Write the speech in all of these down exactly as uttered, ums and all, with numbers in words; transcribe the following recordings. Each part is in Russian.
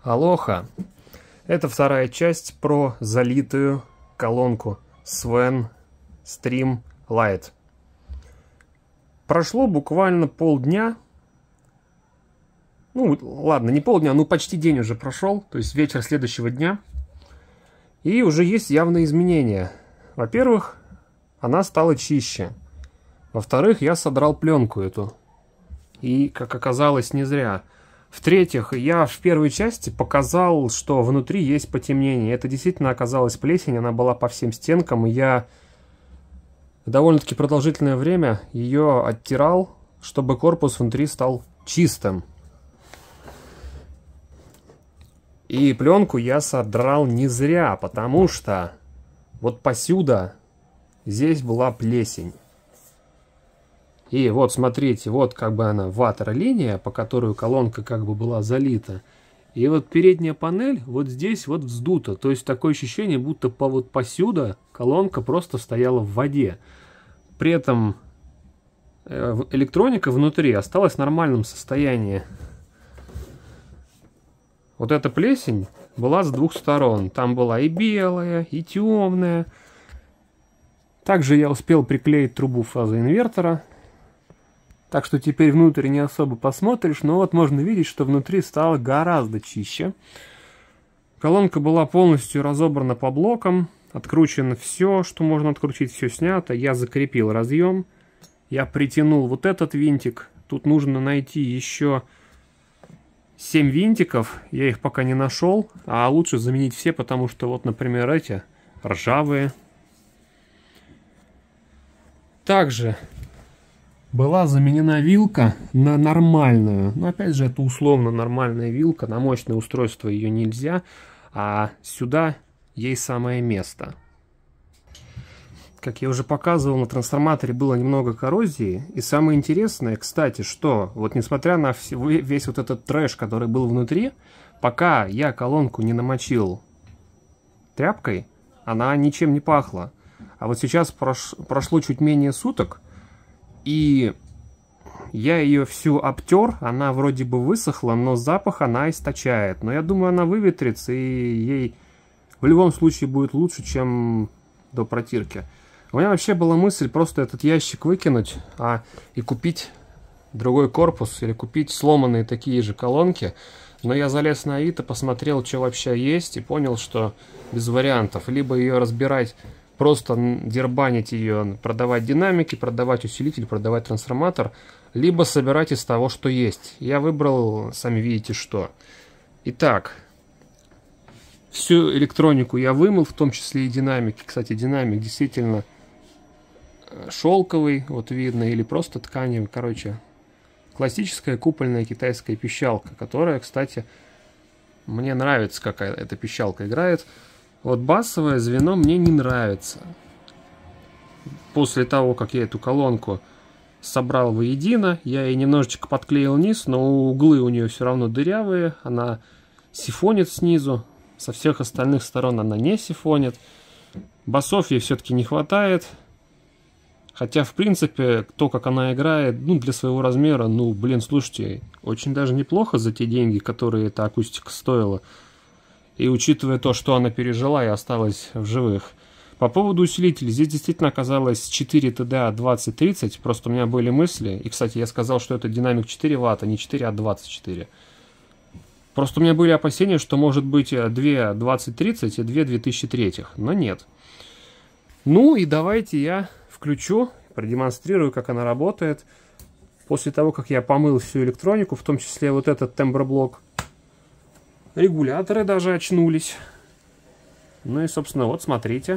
Алоха! Это вторая часть про залитую колонку Sven Stream Lite. Прошло буквально полдня. Ну, ладно, не полдня, ну почти день уже прошел, то есть вечер следующего дня. И уже есть явные изменения. Во-первых, она стала чище. Во-вторых, я содрал пленку эту. И, как оказалось, не зря. В-третьих, я в первой части показал, что внутри есть потемнение. Это действительно оказалась плесень, она была по всем стенкам. И я довольно-таки продолжительное время ее оттирал, чтобы корпус внутри стал чистым. И пленку я содрал не зря, потому что вот посюда здесь была плесень. И вот смотрите, вот как бы она ватер-линия, по которой колонка как бы была залита. И вот передняя панель вот здесь вот вздута. То есть такое ощущение, будто по вот посюда колонка просто стояла в воде. При этом электроника внутри осталась в нормальном состоянии. Вот эта плесень была с двух сторон. Там была и белая, и темная. Также я успел приклеить трубу фазоинвертора. Так что теперь внутрь не особо посмотришь, но вот можно видеть, что внутри стало гораздо чище. Колонка была полностью разобрана по блокам, откручено все, что можно открутить, все снято. Я закрепил разъем, я притянул вот этот винтик. Тут нужно найти еще семь винтиков, я их пока не нашел, а лучше заменить все, потому что вот, например, эти ржавые. Также была заменена вилка на нормальную. Но опять же, это условно нормальная вилка. На мощное устройство ее нельзя. А сюда ей самое место. Как я уже показывал, на трансформаторе было немного коррозии. И самое интересное, кстати, что вот несмотря на весь вот этот трэш, который был внутри, пока я колонку не намочил тряпкой, она ничем не пахла. А вот сейчас прош... прошло чуть менее суток. И я ее всю обтер, она вроде бы высохла, но запах она источает. Но я думаю, она выветрится, и ей в любом случае будет лучше, чем до протирки. У меня вообще была мысль просто этот ящик выкинуть, а и купить другой корпус, или купить сломанные такие же колонки. Но я залез на Авито, посмотрел, что вообще есть, и понял, что без вариантов. Либо ее разбирать, просто дербанить ее, продавать динамики, продавать усилитель, продавать трансформатор, либо собирать из того, что есть. Я выбрал, сами видите, что. Итак, всю электронику я вымыл, в том числе и динамики. Кстати, динамик действительно шелковый, вот видно, или просто тканевый. Короче, классическая купольная китайская пищалка, которая, кстати, мне нравится, как эта пищалка играет. Вот басовое звено мне не нравится. После того, как я эту колонку собрал воедино, я ей немножечко подклеил низ, но углы у нее все равно дырявые, она сифонит снизу, со всех остальных сторон она не сифонит. Басов ей все-таки не хватает. Хотя, в принципе, то, как она играет, ну, для своего размера, ну, блин, слушайте, очень даже неплохо за те деньги, которые эта акустика стоила. И учитывая то, что она пережила и осталась в живых. По поводу усилителей, здесь действительно оказалось четыре тэ дэ а двадцать тридцать, просто у меня были мысли. И, кстати, я сказал, что это динамик четыре ватта, не четыре, а двадцать четыре. Просто у меня были опасения, что может быть две двадцать тридцать и две две тысячи три, но нет. Ну и давайте я включу, продемонстрирую, как она работает. После того, как я помыл всю электронику, в том числе вот этот темброблок. Регуляторы даже очнулись. Ну и, собственно, вот смотрите.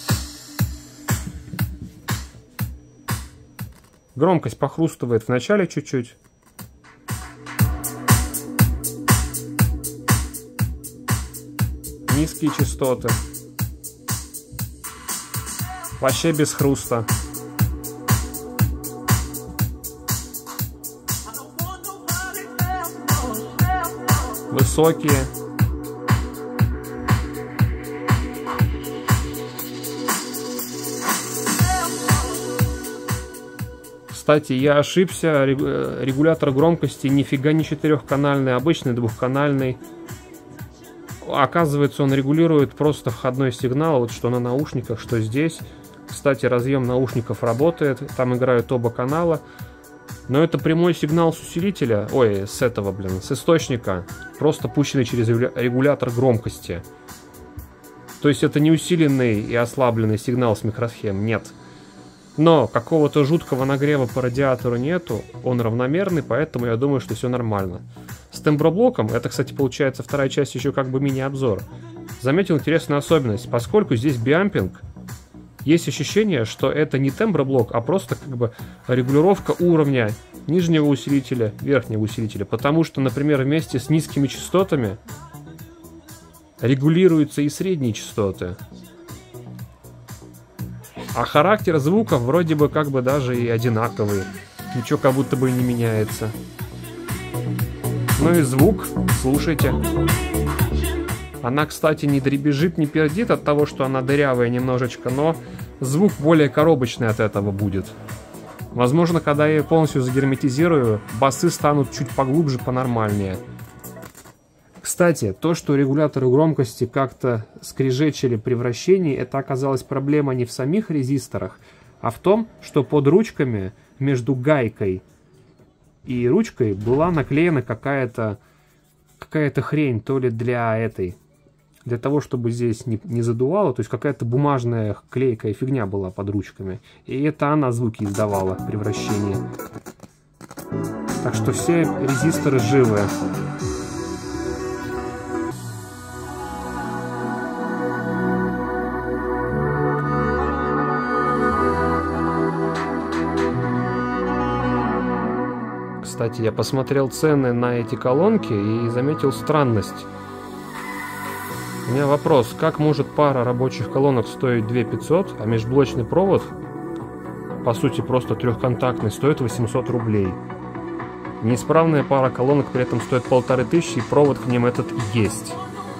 Громкость похрустывает в начале чуть-чуть. Низкие частоты. Вообще без хруста. Высокие. Кстати, я ошибся, регулятор громкости нифига не четырехканальный, обычный двухканальный. Оказывается, он регулирует просто входной сигнал, вот что на наушниках, что здесь. Кстати, разъем наушников работает, там играют оба канала. Но это прямой сигнал с усилителя, ой, с этого, блин, с источника, просто пущенный через регулятор громкости. То есть это не усиленный и ослабленный сигнал с микросхем, нет. Но какого-то жуткого нагрева по радиатору нету, он равномерный, поэтому я думаю, что все нормально. С темброблоком, это, кстати, получается вторая часть еще как бы мини-обзор, заметил интересную особенность, поскольку здесь биампинг, есть ощущение, что это не темброблок, а просто как бы регулировка уровня нижнего усилителя, верхнего усилителя, потому что, например, вместе с низкими частотами регулируются и средние частоты. А характер звука вроде бы как бы даже и одинаковый. Ничего как будто бы не меняется. Ну и звук, слушайте. Она, кстати, не дребезжит, не пердит от того, что она дырявая немножечко, но звук более коробочный от этого будет. Возможно, когда я ее полностью загерметизирую, басы станут чуть поглубже, понормальнее. Кстати, то, что регуляторы громкости как-то скрежечили при вращении, это оказалась проблема не в самих резисторах, а в том, что под ручками между гайкой и ручкой была наклеена какая-то какая-то хрень, то ли для этой, для того, чтобы здесь не, не задувало, то есть какая-то бумажная клейкая фигня была под ручками, и это она звуки издавала при вращении. Так что все резисторы живые. Кстати, я посмотрел цены на эти колонки и заметил странность. У меня вопрос, как может пара рабочих колонок стоить две тысячи пятьсот, а межблочный провод, по сути просто трехконтактный, стоит восемьсот рублей. Неисправная пара колонок при этом стоит полторы тысячи, и провод к ним этот и есть.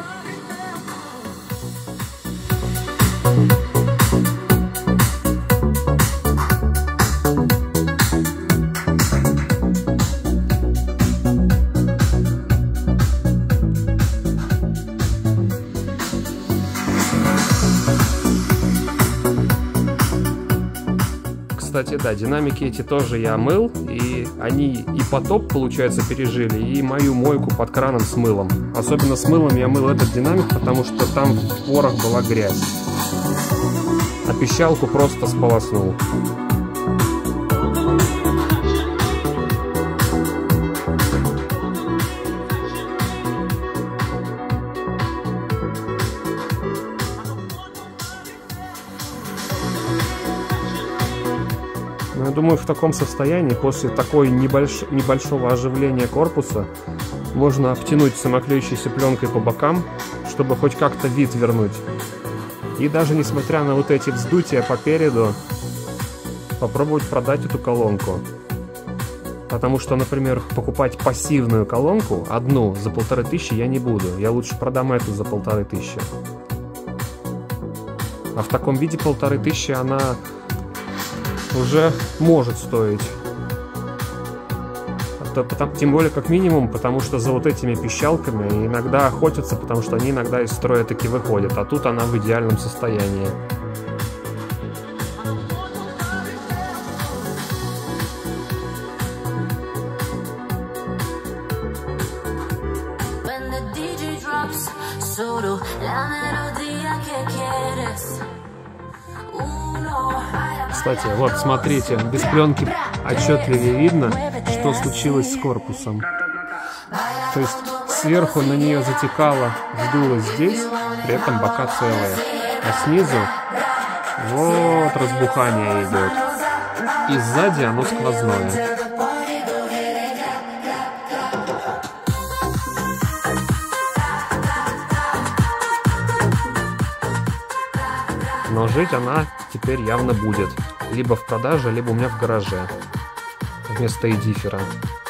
Кстати, да, динамики эти тоже я мыл, и они и потоп, получается, пережили, и мою мойку под краном с мылом. Особенно с мылом я мыл этот динамик, потому что там в порах была грязь. А пищалку просто сполоснул. Я думаю, в таком состоянии, после такой небольш... небольшого оживления корпуса, можно обтянуть самоклеющейся пленкой по бокам, чтобы хоть как-то вид вернуть. И даже несмотря на вот эти вздутия по переду, попробовать продать эту колонку. Потому что, например, покупать пассивную колонку, одну, за полторы тысячи я не буду. Я лучше продам эту за полторы тысячи. А в таком виде полторы тысячи она уже может стоить. Это, потому, тем более как минимум, потому что за вот этими пищалками иногда охотятся, потому что они иногда из строя таки выходят, а тут она в идеальном состоянии. Кстати, вот смотрите, без пленки отчетливее видно, что случилось с корпусом. То есть сверху на нее затекало, вдулось здесь, при этом бока целые. А снизу вот разбухание идет. И сзади оно сквозное. Но жить она теперь явно будет. Либо в продаже, либо у меня в гараже. Вместо эдифера.